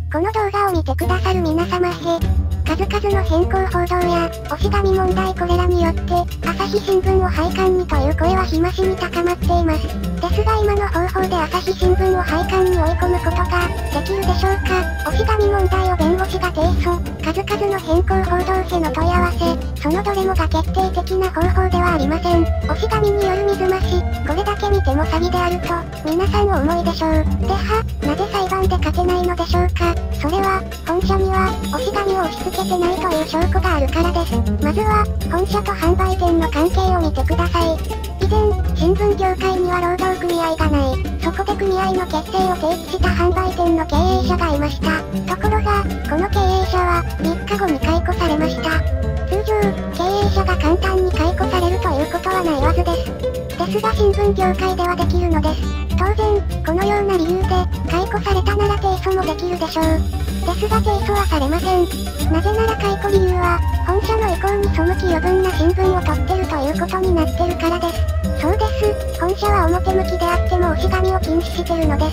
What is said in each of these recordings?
この動画を見てくださる皆様へ、数々の変更報道や、押し紙問題これらによって、朝日新聞を廃刊にという声は日増しに高まっています。ですが今の方法で朝日新聞を廃刊に追い込むことが、できるでしょうか。押し紙問題を弁護士が提訴、数々の変更報道への問い合わせ、そのどれもが決定的な方法ではありません。押し紙による水増し、これだけ見ても詐欺であると、皆さんお思いでしょう。では、なぜ裁判で勝てないのでしょうか。それは、本社には、押し紙を押し付けてないという証拠があるからです。まずは、本社と販売店の関係を見てください。以前、新聞業界には労働組合がない。そこで組合の結成を提起した販売店の経営者がいました。ところが、この経営者は、3日後に解雇されました。通常、経営者が簡単に解雇されるということはないはずです。ですが新聞業界ではできるのです。当然、このような理由で、解雇されたなら提訴もできるでしょう。ですが提訴はされません。なぜなら解雇理由は、本社の意向に背き余分な新聞を取ってるということになってるからです。そうです。本社は表向きであっても押し紙を禁止してるのです。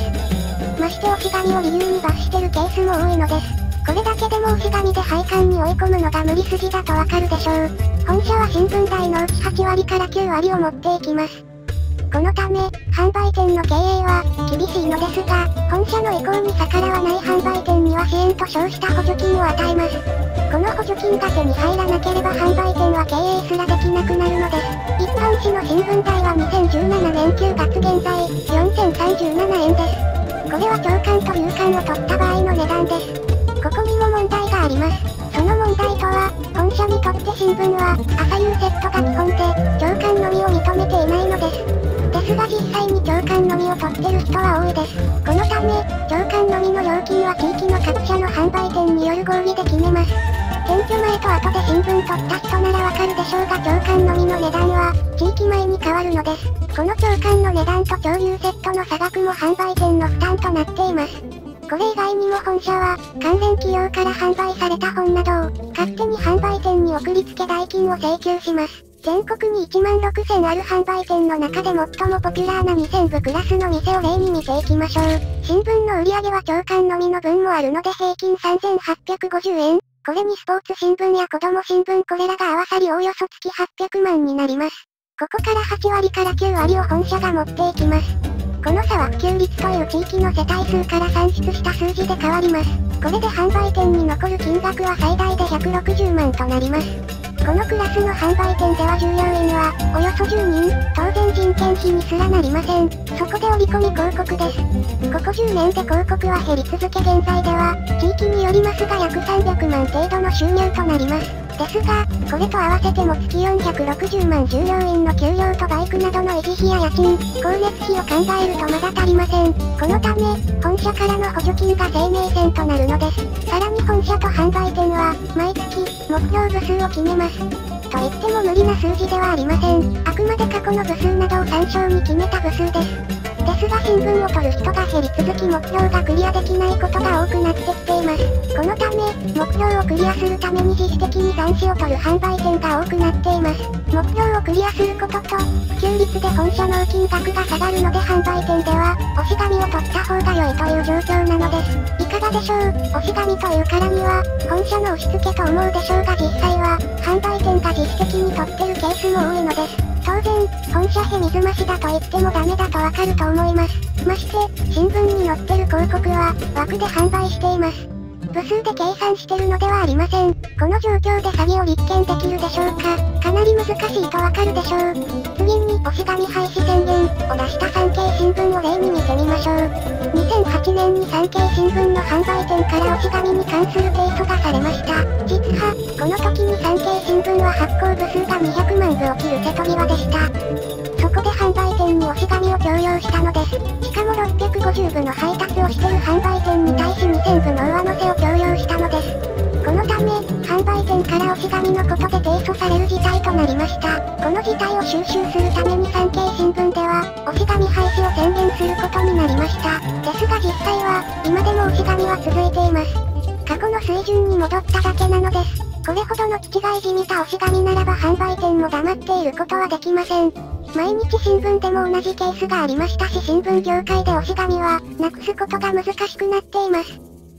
まして押し紙を理由に罰してるケースも多いのです。これだけでも押し紙で廃刊に追い込むのが無理筋だとわかるでしょう。本社は新聞代のうち8割から9割を持っていきます。このため、販売店の経営は厳しいのですが、本社の意向に逆らわない販売店には支援と称した補助金を与えます。この補助金が手に入らなければ販売店は経営すらできなくなるのです。一般紙の新聞代は2017年9月現在、4037円です。これは朝刊と夕刊を取った場合の値段です。ここにも問題があります。その問題とは、本社にとって新聞は、朝夕セットが基本で、朝刊のみを認めていないのです。ですが実際に朝刊のみを取ってる人は多いです。このため、朝刊のみの料金は地域の各社の販売店による合議で決めます。選挙前と後で新聞取った人ならわかるでしょうが朝刊のみの値段は、地域前に変わるのです。この朝刊の値段と潮流セットの差額も販売店の負担となっています。これ以外にも本社は、関連企業から販売された本などを、勝手に販売店に送りつけ代金を請求します。全国に1万6000ある販売店の中で最もポピュラーな2000部クラスの店を例に見ていきましょう。新聞の売り上げは朝刊のみの分もあるので平均3850円。これにスポーツ新聞や子供新聞これらが合わさりおおよそ月800万になります。ここから8割から9割を本社が持っていきます。この差は普及率という地域の世帯数から算出した数字で変わります。これで販売店に残る金額は最大で160万となります。このクラスの販売店では従業員は、およそ10人、当然人件費にすらなりません。そこで折り込み広告です。ここ10年で広告は減り続け現在では、地域によりますが約300万程度の収入となります。ですが、これと合わせても月460万従業員の給料とバイクなどの維持費や家賃、光熱費を考えるとまだ足りません。このため、本社からの補助金が生命線となるのです。さらに本社と販売店は、毎月、目標部数を決めます。と言っても無理な数字ではありません。あくまで過去の部数などを参照に決めた部数です。ですが新聞を取る人が減り続き目標がクリアできないことが多くなってきています。このため、目標をクリアするために自主的に残資を取る販売店が多くなっています。目標をクリアすることと、普及率で本社納金額が下がるので販売店では、押し紙を取った方が良いという状況なのです。いかがでしょう？押し紙というからには、本社の押し付けと思うでしょうが実際は、販売店が自主的に取ってるケースも多いのです。当然、本社へ水増しだと言ってもダメだとわかると思います。まして、新聞に載ってる広告は、枠で販売しています。部数で計算してるのではありません。この状況で詐欺を立件できるでしょうか？かなり難しいとわかるでしょう。次に、押し紙廃止宣言を出した産経新聞を例に見てみましょう。2008年に産経新聞の販売店から押し紙に関する提訴がされました。実は、この時に産経新聞は発行部数が200万部を切る瀬戸際でした。そこで販売店に押し紙を強要したのです。しかも650部の配達をしてる販売店に対し2000部の上乗せを強要したのです。このため、販売店から押し紙のことで提訴される事態となりました。この事態を収集するために産経新聞では、押し紙廃止を宣言することになりました。ですが実際は、今でも押し紙は続いています。過去の水準に戻っただけなのです。これほどの気違いじみた押し紙ならば販売店も黙っていることはできません。毎日新聞でも同じケースがありましたし新聞業界で押し紙は、なくすことが難しくなっています。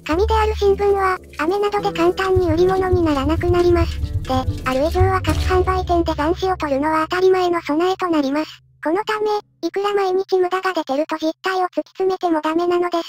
紙である新聞は、雨などで簡単に売り物にならなくなります。で、ある以上は各販売店で残紙を取るのは当たり前の備えとなります。このため、いくら毎日無駄が出てると実態を突き詰めてもダメなのです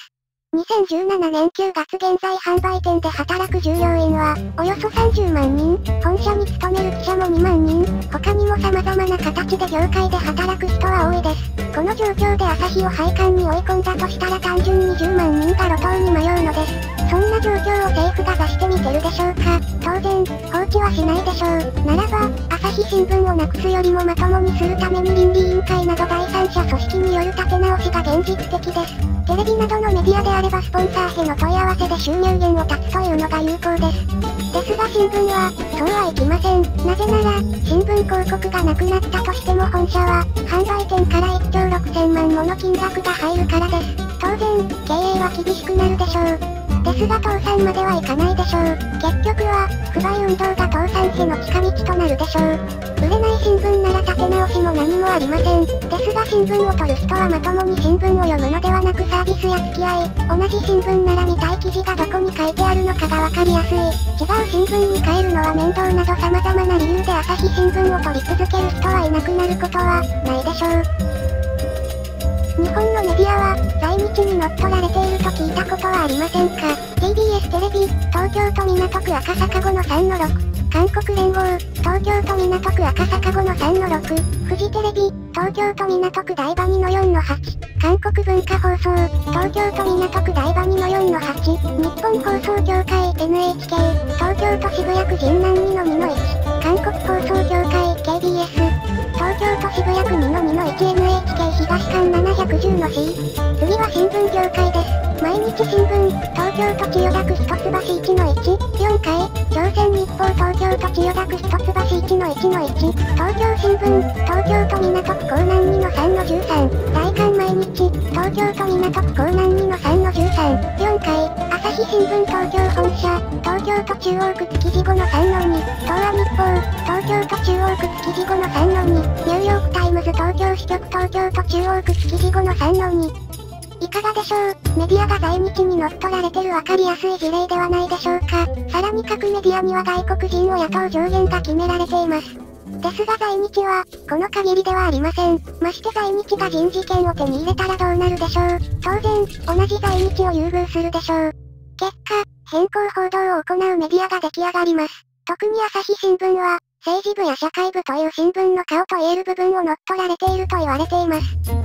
。2017年9月現在販売店で働く従業員は、およそ30万人、本社に勤める記者も2万人、他にも様々な形で業界で働く人は多いです。この状況で朝日を廃刊に追い込んだとしたら単純に10万人が路頭に迷うのです。そんな状況を政府が出してみてるでしょうか。当然、放置はしないでしょう。ならば、朝日新聞をなくすよりもまともにするために倫理委員会など第三者組織による立て直しが現実的です。テレビなどのメディアであればスポンサーへの問い合わせで収入源を断つというのが有効です。ですが新聞は、そうはいきません。なぜなら、新聞広告がなくなったとしても本社は、販売店から1兆6000万もの金額が入るからです。当然、経営は厳しくなるでしょう。ですが倒産まではいかないでしょう。結局は、不買運動が倒産への近道となるでしょう。売れない新聞なら立て直しも何もありません。ですが新聞を取る人はまともに新聞を読むのではなくサービスや付き合い、同じ新聞なら見たい記事がどこに書いてあるのかがわかりやすい。違う新聞に変えるのは面倒など様々な理由で朝日新聞を取り続ける人はいなくなることは、ないでしょう。日本のメディアは、在日に乗っ取られていると聞いたことはありませんか？ TBS テレビ、東京都港区赤坂5の3-6、韓国連合、東京都港区赤坂5の3-6、フジテレビ、東京都港区台場2の4-8、韓国文化放送、東京都港区台場2の4-8、日本放送協会 NHK、東京都渋谷区神南2の2-1、韓国放送協会 KBS、東京都渋谷区2の2-1 NHK 東館710の C。次は新聞業界です。毎日新聞、東京都千代田区一橋1の1、4回、朝鮮日報東京都千代田区一橋1の1の1、東京新聞、東京都港区江南2の3の13、大韓毎日、東京都港区江南2の3の13、4回、朝日新聞東京本社、東京都中央区築地5の3の2、東亜日報、東京都中央区築地5の3の2、ニューヨークタイムズ東京支局東京都中央区築地5の3の2。いかがでしょう？メディアが在日に乗っ取られてるわかりやすい事例ではないでしょうか。さらに各メディアには外国人を雇う上限が決められています。ですが在日は、この限りではありません。まして在日が人事権を手に入れたらどうなるでしょう。当然、同じ在日を優遇するでしょう。結果、偏向報道を行うメディアが出来上がります。特に朝日新聞は、政治部や社会部という新聞の顔と言える部分を乗っ取られていると言われています。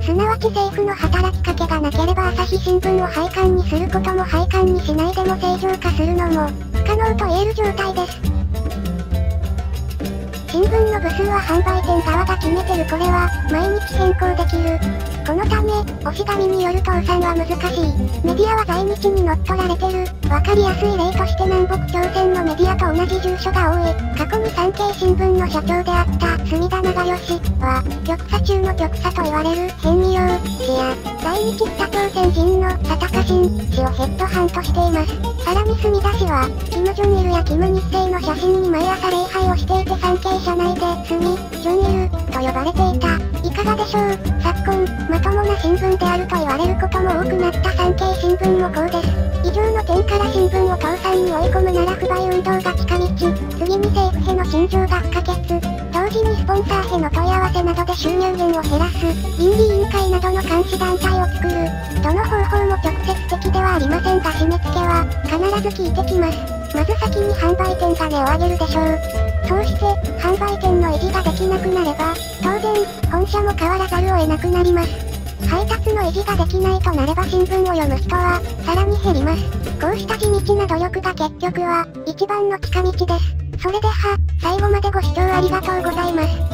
すなわち政府の働きかけがなければ朝日新聞を廃刊にすることも廃刊にしないでも正常化するのも、不可能と言える状態です。新聞の部数は販売店側が決めてる。これは、毎日変更できる。このため、押し紙による倒産は難しい。メディアは在日に乗っ取られてる。わかりやすい例として南北朝鮮のメディアと同じ住所が多い。過去に産経新聞の社長であった隅田長義は、極左中の極左と言われる変味陽氏や、在日北朝鮮人の佐高真氏をヘッドハントしています。さらに隅田氏は、キム・ジョンイルやキム・日成の写真に毎朝礼拝をしていて産経社内で隅・ジョンイルと呼ばれていた。いかがでしょう？昨今、まともな新聞であると言われることも多くなった産経新聞もこうです。以上の点から新聞を倒産に追い込むなら不買運動が近道。次に政府への陳情が不可欠。同時にスポンサーへの問い合わせなどで収入源を減らす。倫理委員会などの監視団体を作る。どの方法も直接的ではありませんが締め付けは必ず効いてきます。まず先に販売店が値を上げるでしょう。そうして、販売店の維持ができなくなれば、当然、本社も変わらざるを得なくなります。配達の維持ができないとなれば新聞を読む人は、さらに減ります。こうした地道な努力が結局は、一番の近道です。それでは、最後までご視聴ありがとうございます。